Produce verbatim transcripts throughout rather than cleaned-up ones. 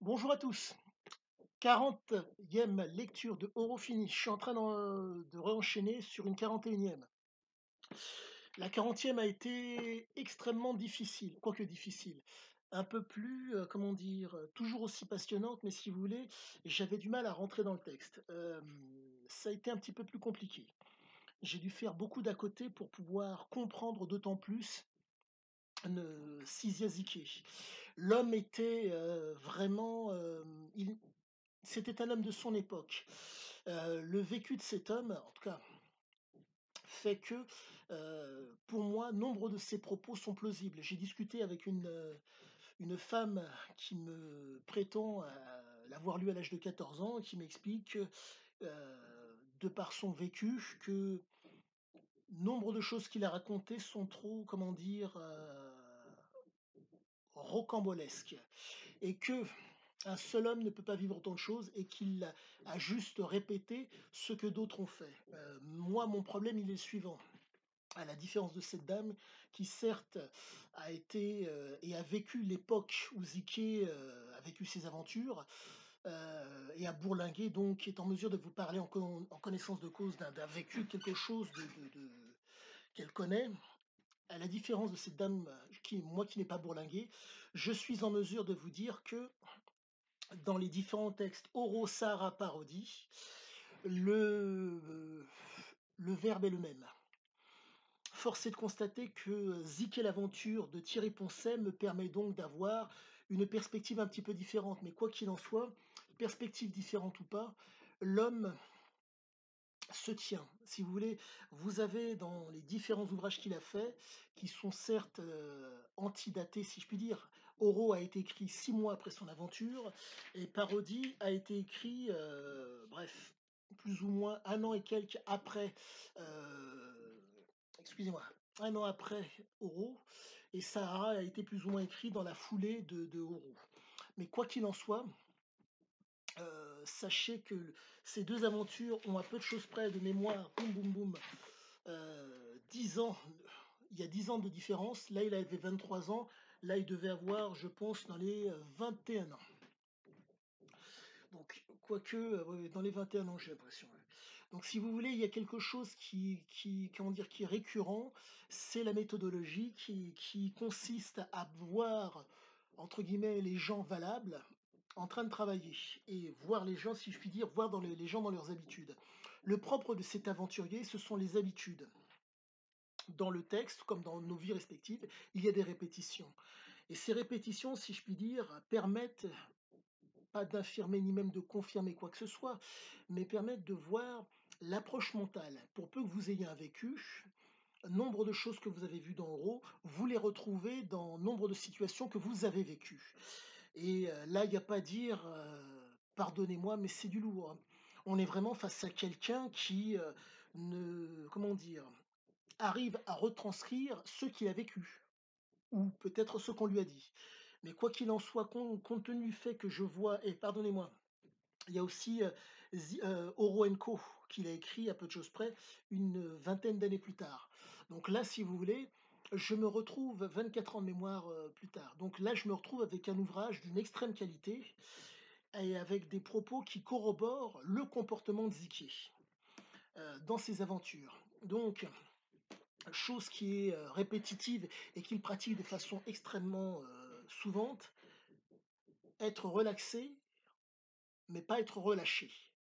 Bonjour à tous. quarantième lecture de Eurofinish. Je suis en train d'en de re-enchaîner sur une quarante et unième. La quarantième a été extrêmement difficile, quoique difficile. Un peu plus, heu, comment dire? Heu, toujours aussi passionnante, mais si vous voulez, j'avais du mal à rentrer dans le texte. Hem, ça a été un petit peu plus compliqué. J'ai dû faire beaucoup d'à côté pour pouvoir comprendre d'autant plus ne Siziaziké. L'homme était, heu, vraiment, hem, il c'était un homme de son époque. Heu, le vécu de cet homme, en tout cas, fait que, heu, pour moi, nombre de ses propos sont plausibles. J'ai discuté avec une, heu, une femme qui me prétend, heu, l'avoir lu à l'âge de quatorze ans et qui m'explique que, heu, de par son vécu, que nombre de choses qu'il a racontées sont trop, comment dire? Heu, rocambolesques et que un seul homme ne peut pas vivre autant de choses et qu'il a a juste répété ce que d'autres ont fait. Heu, moi, mon problème, il est le suivant. À la différence de cette dame qui certes a été, heu et a vécu l'époque où Ziké, heu, a vécu ses aventures, heu et a bourlingué donc est en mesure de vous parler en con en connaissance de cause d'un d'un vécu, quelque chose de de de qu'elle connaît. À la différence de cette dame, heu, qui moi qui n'ai pas bourlingué, je suis en mesure de vous dire que dans les différents textes oraux, Sahara, parodie, le le verbe est le même. Force est de constater que Zik et l'aventure de Thierry Poncet me permet donc d'avoir une perspective un petit peu différente. Mais quoi qu'il en soit, perspective différente ou pas, l'homme se tient. Si vous voulez, vous avez dans les différents ouvrages qu'il a faits, qui sont certes euh, antidatés, si je puis dire. Oro a été écrit six mois après son aventure, et Parodie a été écrit, euh, bref, plus ou moins un an et quelques après, euh, excusez-moi, un an après Oro, et Sahara a été plus ou moins écrit dans la foulée de, de Oro. Mais quoi qu'il en soit, Heu, sachez que ces deux aventures ont à peu de choses près de mémoire, boum, boum, boum, heu, dix ans, il y a dix ans de différence. Là, il avait vingt-trois ans. Là, il devait avoir, je pense, dans les, heu, vingt et un ans. Donc quoique, heu, ouais, ouais, dans les vingt et un ans, j'ai l'impression, ouais. Donc si vous voulez, il y a quelque chose qui qui comment dire? Qui est récurrent, c'est la méthodologie qui qui consiste à voir, entre guillemets, «les gens valables» en train de travailler et voir les gens, si je puis dire, voir dans les les gens dans leurs habitudes. Le propre de cet aventurier, ce sont les habitudes. Dans le texte, comme dans nos vies respectives, il y a des répétitions et ces répétitions, si je puis dire, permettent pas d'affirmer ni même de confirmer quoi que ce soit, mais permettent de voir l'approche mentale. Pour peu que vous ayez un vécu, nombre de choses que vous avez vues dans Euro, vous les retrouvez dans nombre de situations que vous avez vécues. Et heu, là, il y a pas à dire, heu: «Pardonnez-moi, mais c'est du lourd», hein. On est vraiment face à quelqu'un qui, heu, ne comment dire? Arrive à retranscrire ce qu'il a vécu ou peut-être ce qu'on lui a dit. Mais quoi qu'il en soit, com compte tenu du fait que je vois et pardonnez-moi, il y a aussi, heu, Zi heu, Oroenko qu'il a écrit à peu de choses près une, vingtaine d'années plus tard. Donc là, si vous voulez, je me retrouve vingt-quatre ans de mémoire, heu, plus tard. Donc là, je me retrouve avec un ouvrage d'une extrême qualité et avec des propos qui corroborent le comportement de Ziké, heu, dans ses aventures. Donc chose qui est, heu, répétitive et qu'il pratique de façon extrêmement, heu, souvante, être relaxé, mais pas être relâché.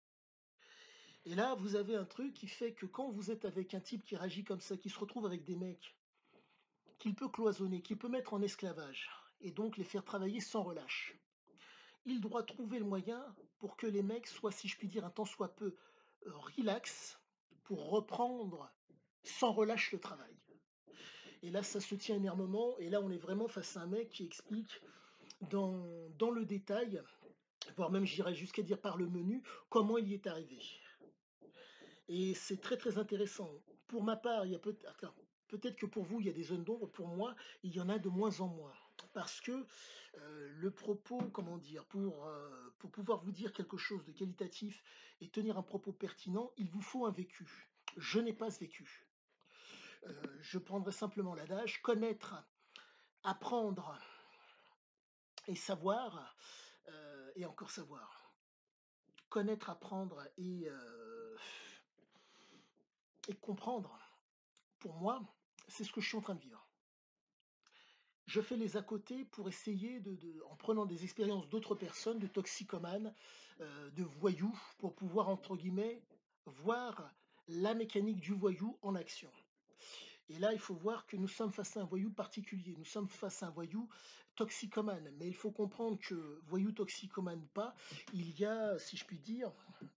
Et là, vous avez un truc qui fait que quand vous êtes avec un type qui réagit comme ça, qui se retrouve avec des mecs, qu'il peut cloisonner, qu'il peut mettre en esclavage et donc les faire travailler sans relâche, il doit trouver le moyen pour que les mecs soient, si je puis dire, un tant soit peu, heu, relax pour reprendre sans relâche le travail. Et là, ça se tient énormément et là, on est vraiment face à un mec qui explique dans dans le détail, voire même j'irais jusqu'à dire par le menu, comment il y est arrivé. Et c'est très, très intéressant. Pour ma part, il y a peut attends, peut-être que pour vous, il y a des zones d'ombre, pour moi, il y en a de moins en moins. Parce que, heu, le propos, comment dire? Pour, heu, pour pouvoir vous dire quelque chose de qualitatif et tenir un propos pertinent, il vous faut un vécu. Je n'ai pas ce vécu. Heu, je prendrai simplement l'adage: connaître, apprendre et savoir, heu, et encore savoir. Connaître, apprendre et heu et comprendre, pour moi, c'est ce que je suis en train de vivre. Je fais les à côté pour essayer de de en prenant des expériences d'autres personnes, de toxicomanes, heu, de voyous, pour pouvoir, entre guillemets, «voir la mécanique du voyou en action». Et là, il faut voir que nous sommes face à un voyou particulier. Nous sommes face à un voyou toxicomane. Mais il faut comprendre que, voyou toxicomane ou pas, il y a, si je puis dire,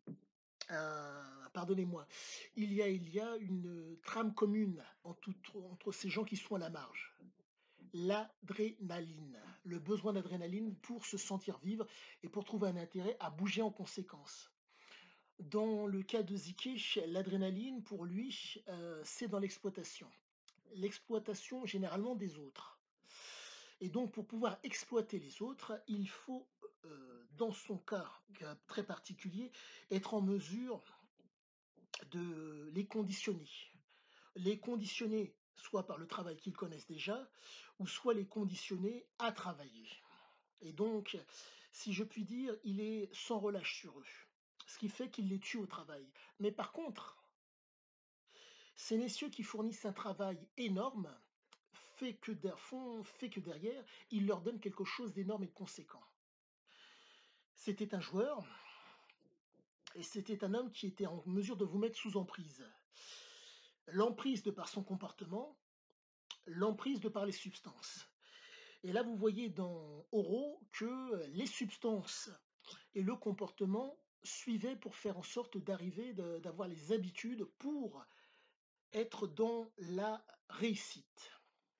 un pardonnez-moi, il y a il y a une trame commune en toute entre ces gens qui sont à la marge. L'adrénaline, le besoin d'adrénaline pour se sentir vivre et pour trouver un intérêt à bouger en conséquence. Dans le cas de Ziké, l'adrénaline pour lui, heu, c'est dans l'exploitation. L'exploitation généralement des autres. Et donc pour pouvoir exploiter les autres, il faut, heu, dans son cas, cas très particulier, être en mesure de les conditionner. Les conditionner soit par le travail qu'ils connaissent déjà, ou soit les conditionner à travailler. Et donc, si je puis dire, il est sans relâche sur eux, ce qui fait qu'il les tue au travail. Mais par contre, ces messieurs qui fournissent un travail énorme fait que der font fait que derrière, il leur donne quelque chose d'énorme et de conséquent. C'était un joueur et c'était un homme qui était en mesure de vous mettre sous emprise. L'emprise de par son comportement, l'emprise de par les substances. Et là, vous voyez dans Oro que les substances et le comportement suivaient pour faire en sorte d'arriver, de d'avoir les habitudes pour être dans la réussite.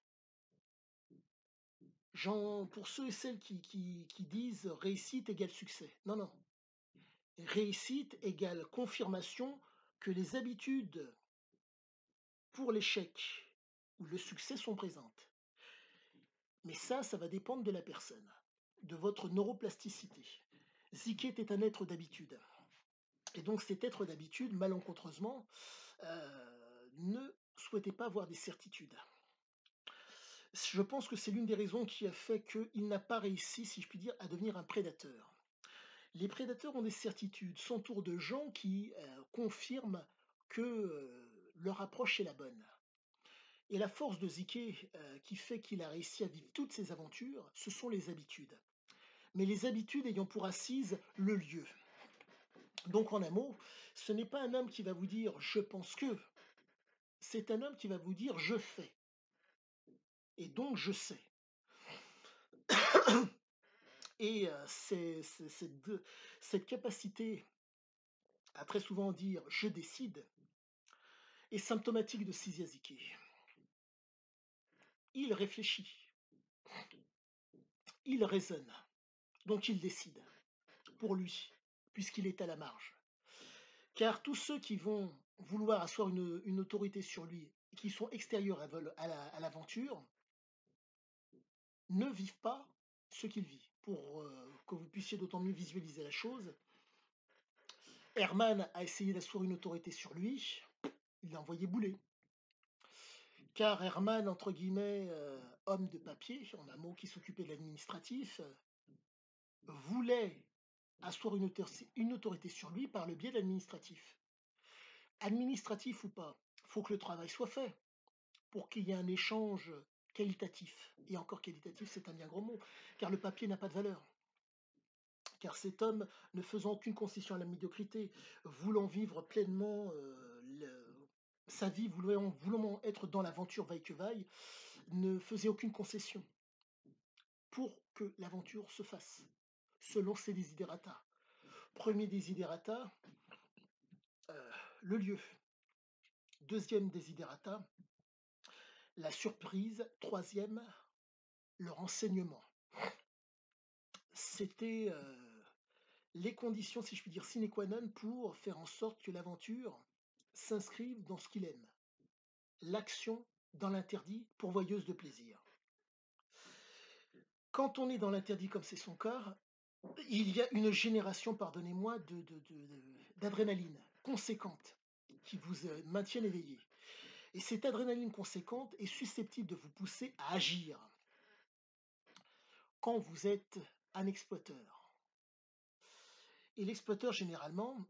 J'en pour ceux et celles qui qui qui disent réussite égale succès. Non, non. Réussite égale confirmation que les habitudes pour l'échec ou le succès sont présentes. Mais ça, ça va dépendre de la personne, de votre neuroplasticité. Ziké était un être d'habitude. Et donc cet être d'habitude, malencontreusement, heu, ne souhaitait pas avoir des certitudes. Je pense que c'est l'une des raisons qui a fait qu'il n'a pas réussi, si je puis dire, à devenir un prédateur. Les prédateurs ont des certitudes, s'entourent de gens qui, heu, confirment que, heu, leur approche est la bonne. Et la force de Ziké, heu, qui fait qu'il a réussi à vivre toutes ces aventures, ce sont les habitudes. Mais les habitudes ayant pour assise le lieu. Donc en un mot, ce n'est pas un homme qui va vous dire: «Je pense que», c'est un homme qui va vous dire: «Je fais et donc je sais». Et heu, c'est c'est cette de cette capacité à très souvent dire: «Je décide» est symptomatique de Sizia Ziké. Il réfléchit, il raisonne, donc il décide, pour lui, puisqu'il est à la marge. Car tous ceux qui vont vouloir asseoir une, une autorité sur lui, qui sont extérieurs à, vol- à la- à l'aventure, ne vivent pas ce qu'il vit. Pour euh, que vous puissiez d'autant mieux visualiser la chose, Herman a essayé d'asseoir une autorité sur lui, il l'a envoyé bouler. Car Herman, entre guillemets, euh, homme de papier, en un mot qui s'occupait de l'administratif, euh, voulait asseoir une, autor- une autorité sur lui par le biais de l'administratif. Administratif ou pas, il faut que le travail soit fait pour qu'il y ait un échange qualitatif. Et encore qualitatif, c'est un bien gros mot, car le papier n'a pas de valeur. Car cet homme, ne faisant aucune concession à la médiocrité, voulant vivre pleinement euh, le- sa vie, voulant, voulant être dans l'aventure vaille que vaille, ne faisait aucune concession pour que l'aventure se fasse, selon ses desiderata. Premier desiderata, euh, le lieu. Deuxième desiderata, la surprise. Troisième, le renseignement. C'était euh, les conditions, si je puis dire, sine qua non pour faire en sorte que l'aventure s'inscrive dans ce qu'il aime. L'action dans l'interdit, pourvoyeuse de plaisir. Quand on est dans l'interdit comme c'est son cas, il y a une génération, pardonnez-moi, de, de- de- de- d'adrénaline conséquente qui vous euh, maintiennent éveillé. Et cette adrénaline conséquente est susceptible de vous pousser à agir quand vous êtes un exploiteur. Et l'exploiteur généralement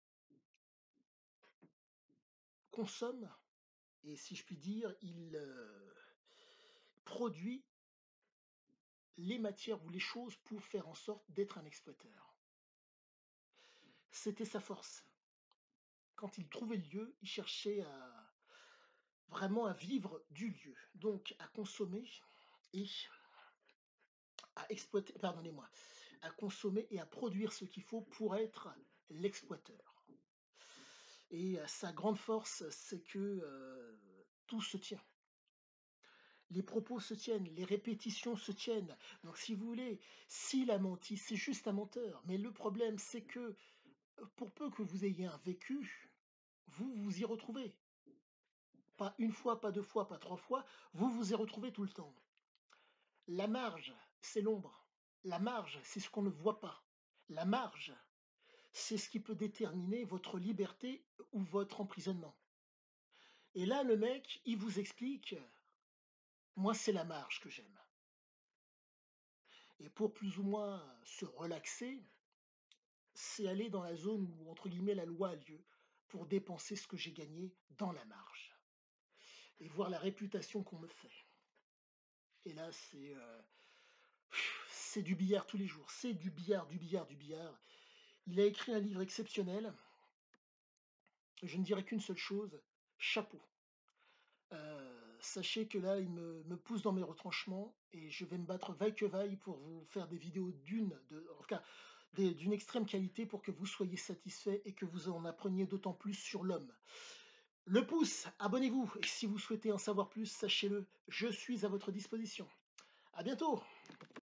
consomme et si je puis dire, il, heu, produit les matières ou les choses pour faire en sorte d'être un exploiteur. C'était sa force. Quand il trouvait le lieu, il cherchait à vraiment à vivre du lieu, donc à consommer et à exploiter pardonnez-moi, à consommer et à produire ce qu'il faut pour être l'exploiteur. Et heu, sa grande force, c'est que, heu, tout se tient. Les propos se tiennent, les répétitions se tiennent. Donc si vous voulez, s'il a menti, c'est juste un menteur. Mais le problème, c'est que, heu, pour peu que vous ayez un vécu, vous vous y retrouvez. Pas une fois, pas deux fois, pas trois fois, vous vous y retrouvez tout le temps. La marge, c'est l'ombre. La marge, c'est ce qu'on ne voit pas. La marge, c'est ce qui peut déterminer votre liberté ou votre emprisonnement. Et là, le mec, il vous explique: «Moi, c'est la marge que j'aime» et pour plus ou moins se relaxer, c'est aller dans la zone où, entre guillemets, «la loi a lieu» pour dépenser ce que j'ai gagné dans la marge et voir la réputation qu'on me fait. Et là, c'est, heu, c'est du billard tous les jours, c'est du billard, du billard, du billard. Il a écrit un livre exceptionnel. Je ne dirais qu'une seule chose, chapeau. Heu, sachez que là, il me me pousse dans mes retranchements et je vais me battre vaille que vaille pour vous faire des vidéos d'une de en tout cas, des d'une extrême qualité pour que vous soyez satisfaits et que vous en appreniez d'autant plus sur l'homme. Le pouce, abonnez-vous et si vous souhaitez en savoir plus, sachez-le, je suis à votre disposition. À bientôt!